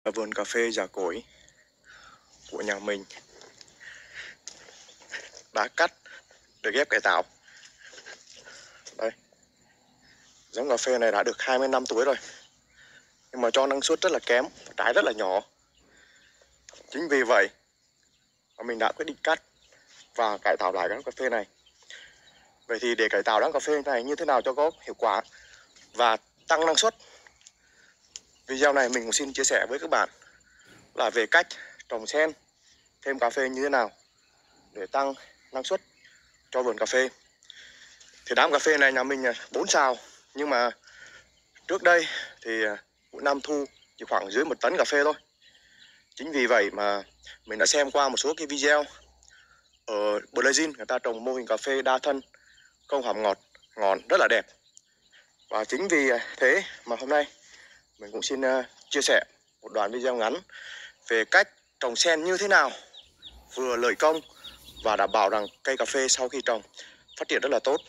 Ở vườn cà phê Già Cỗi của nhà mình đã cắt để ghép cải tạo. Đây, giống cà phê này đã được 20 năm tuổi rồi, nhưng mà cho năng suất rất là kém, trái rất là nhỏ. Chính vì vậy mà mình đã quyết định cắt và cải tạo lại đám cà phê này. Vậy thì để cải tạo đám cà phê này như thế nào cho có hiệu quả và tăng năng suất, video này mình cũng xin chia sẻ với các bạn là về cách trồng sen thêm cà phê như thế nào để tăng năng suất cho vườn cà phê. Thì đám cà phê này nhà mình 4 sào, nhưng mà trước đây thì mỗi năm thu chỉ khoảng dưới 1 tấn cà phê thôi. Chính vì vậy mà mình đã xem qua một số cái video ở Brazil, người ta trồng mô hình cà phê đa thân không hàm ngọt, ngọn rất là đẹp. Và chính vì thế mà hôm nay mình cũng xin chia sẻ một đoạn video ngắn về cách trồng sen như thế nào vừa lợi công và đảm bảo rằng cây cà phê sau khi trồng phát triển rất là tốt.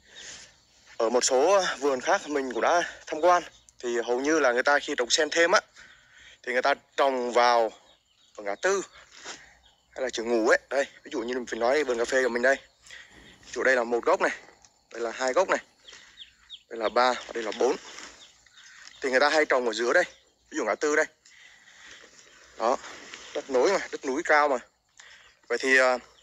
Ở một số vườn khác mình cũng đã tham quan thì hầu như là người ta khi trồng sen thêm á thì người ta trồng vào ở ngã tư hay là trường ngủ ấy. Đây, ví dụ như mình nói vườn cà phê của mình đây, ví dụ đây là 1 gốc này, đây là 2 gốc này, đây là 3 và đây là 4, thì người ta hay trồng ở giữa đây, ví dụ ngã tư đây. Đó, đất nối mà, đất núi cao mà. Vậy thì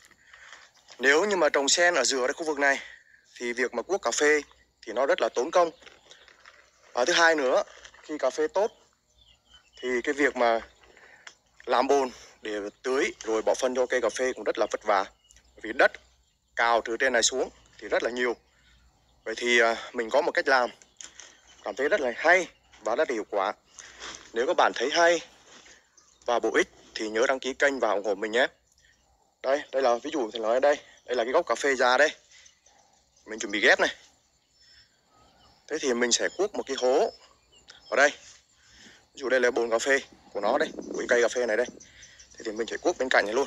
nếu như mà trồng sen ở giữa cái khu vực này thì việc mà cuốc cà phê thì nó rất là tốn công. Và thứ hai nữa, khi cà phê tốt thì cái việc mà làm bồn để tưới rồi bỏ phân cho cây cà phê cũng rất là vất vả, vì đất cào từ trên này xuống thì rất là nhiều. Vậy thì mình có một cách làm cảm thấy rất là hay và rất là hiệu quả. Nếu các bạn thấy hay và bổ ích thì nhớ đăng ký kênh và ủng hộ mình nhé. Đây là ví dụ thì nói đây là cái gốc cà phê già đây, mình chuẩn bị ghép này. Thế thì mình sẽ cuốc một cái hố ở đây, ví dụ đây là bồn cà phê của nó đây, của cây cà phê này đây. Thế thì mình sẽ cuốc bên cạnh này luôn.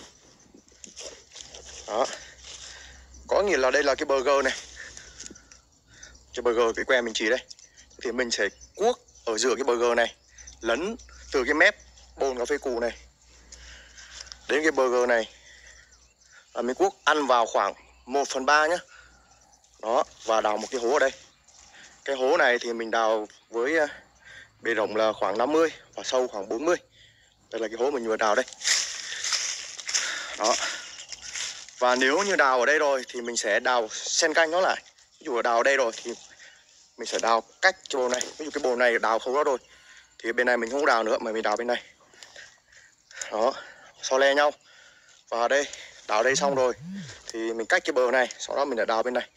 Đó, có nghĩa là đây là cái burger này, cái burger cái que mình chỉ đây. Thì mình sẽ cuốc ở giữa cái burger này, lấn từ cái mép bồn cà phê cũ này đến cái burger này, và mình cuốc ăn vào khoảng 1/3 nhé. Đó, và đào một cái hố ở đây. Cái hố này thì mình đào với bề rộng là khoảng 50 và sâu khoảng 40. Đây là cái hố mình vừa đào đây. Đó. Và nếu như đào ở đây rồi thì mình sẽ đào xen canh nó lại. Ví dụ đào ở đây rồi thì mình sẽ đào cách cái bồn này. Ví dụ cái bồn này đào không đó rồi thì bên này mình không đào nữa mà mình đào bên này. Đó, so le nhau. Và ở đây, đào đây xong rồi thì mình cách cái bờ này, sau đó mình lại đào bên này.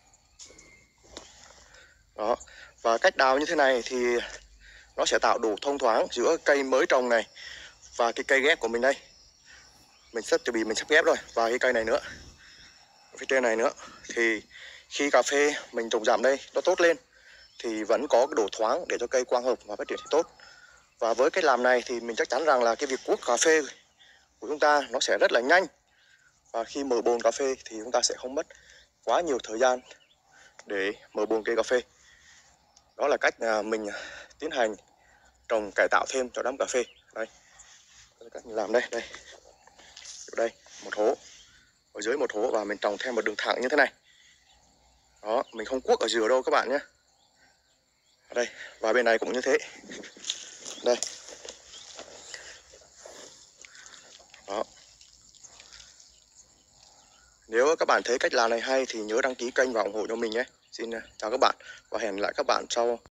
Đó, và cách đào như thế này thì nó sẽ tạo đủ thông thoáng giữa cây mới trồng này và cái cây ghép của mình đây. Mình sắp chuẩn bị mình sắp ghép rồi, và cái cây này nữa, phía trên này nữa. Thì khi cà phê mình trồng giảm đây nó tốt lên thì vẫn có cái độ thoáng để cho cây quang hợp và phát triển tốt. Và với cách làm này thì mình chắc chắn rằng là cái việc cuốc cà phê của chúng ta nó sẽ rất là nhanh. Và khi mở bồn cà phê thì chúng ta sẽ không mất quá nhiều thời gian để mở bồn cây cà phê. Đó là cách mình tiến hành trồng cải tạo thêm cho đám cà phê. Đây, cách mình làm đây, đây. Ở đây một hố, ở dưới một hố, và mình trồng thêm một đường thẳng như thế này. Đó, mình không cuốc ở giữa đâu các bạn nhé. Ở đây, và bên này cũng như thế. Đây. Đó. Nếu các bạn thấy cách làm này hay thì nhớ đăng ký kênh và ủng hộ cho mình nhé. Xin chào các bạn và hẹn lại các bạn sau